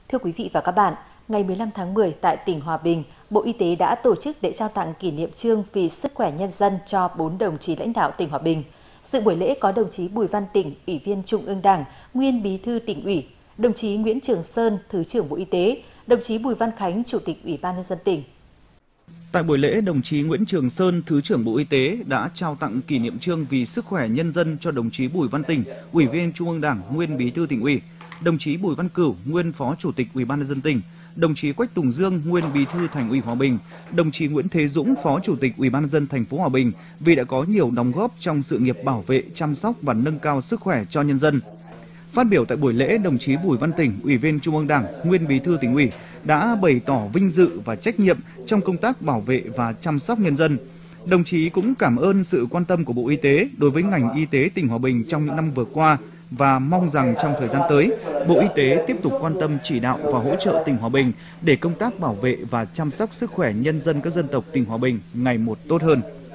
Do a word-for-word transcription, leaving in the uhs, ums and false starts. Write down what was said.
Thưa quý vị và các bạn, ngày mười lăm tháng mười tại tỉnh Hòa Bình, Bộ Y tế đã tổ chức lễ trao tặng kỷ niệm chương vì sức khỏe nhân dân cho bốn đồng chí lãnh đạo tỉnh Hòa Bình. Dự buổi lễ có đồng chí Bùi Văn Tỉnh, Ủy viên Trung ương Đảng, nguyên Bí thư Tỉnh ủy, đồng chí Nguyễn Trường Sơn, Thứ trưởng Bộ Y tế, đồng chí Bùi Văn Khánh, Chủ tịch Ủy ban nhân dân tỉnh. Tại buổi lễ, đồng chí Nguyễn Trường Sơn, Thứ trưởng Bộ Y tế đã trao tặng kỷ niệm chương vì sức khỏe nhân dân cho đồng chí Bùi Văn Tỉnh, Ủy viên Trung ương Đảng, nguyên Bí thư Tỉnh ủy, đồng chí Bùi Văn Cửu, nguyên Phó Chủ tịch Ủy ban nhân dân tỉnh, đồng chí Quách Tùng Dương, nguyên Bí thư Thành ủy Hòa Bình, đồng chí Nguyễn Thế Dũng, Phó Chủ tịch Ủy ban nhân dân thành phố Hòa Bình vì đã có nhiều đóng góp trong sự nghiệp bảo vệ, chăm sóc và nâng cao sức khỏe cho nhân dân. Phát biểu tại buổi lễ, đồng chí Bùi Văn Tỉnh, Ủy viên Trung ương Đảng, nguyên Bí thư Tỉnh ủy đã bày tỏ vinh dự và trách nhiệm trong công tác bảo vệ và chăm sóc nhân dân. Đồng chí cũng cảm ơn sự quan tâm của Bộ Y tế đối với ngành y tế tỉnh Hòa Bình trong những năm vừa qua và mong rằng trong thời gian tới, Bộ Y tế tiếp tục quan tâm chỉ đạo và hỗ trợ tỉnh Hòa Bình để công tác bảo vệ và chăm sóc sức khỏe nhân dân các dân tộc tỉnh Hòa Bình ngày một tốt hơn.